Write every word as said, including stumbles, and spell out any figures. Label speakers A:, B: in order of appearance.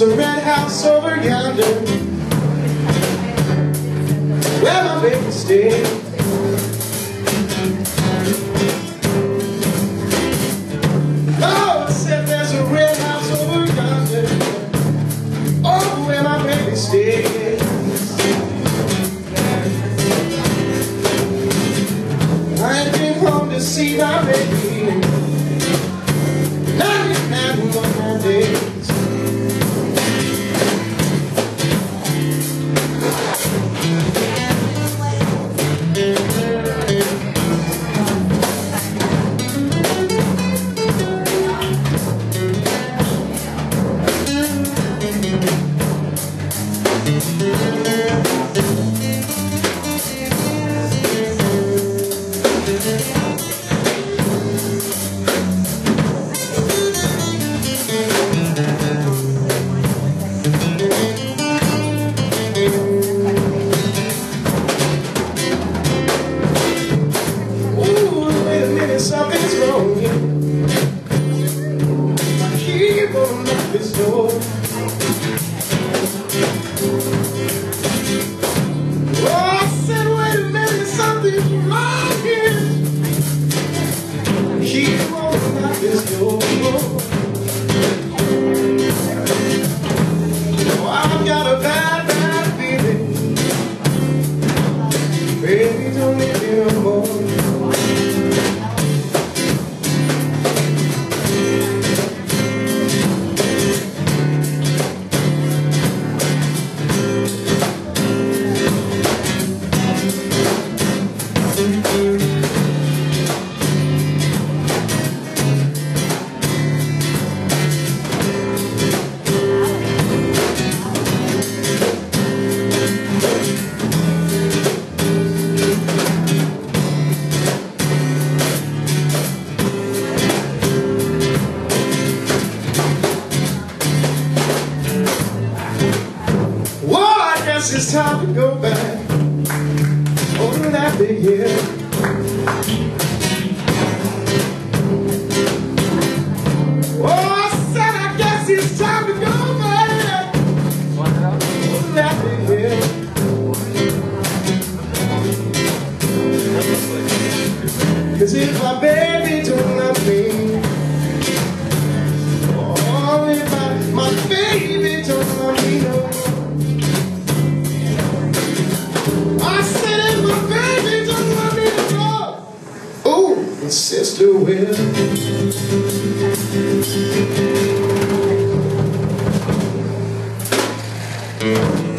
A: a red house over yonder where my baby stays. Lord said there's a red house over yonder, over where my baby stays. I ain't been home to see my baby, not even having one more day. Something's wrong here. I keep on knocking this door. Oh, I said, wait a minute, something's wrong here. I keep on knocking this door. Oh, I've got a bad, bad feeling. Baby, don't leave me no more. It's time to go back over that big hill. Oh, I said I guess it's time to go back over that big hill. Cause if my baby don't love me, oh, if my, my baby don't love me no more, sister will. Mm.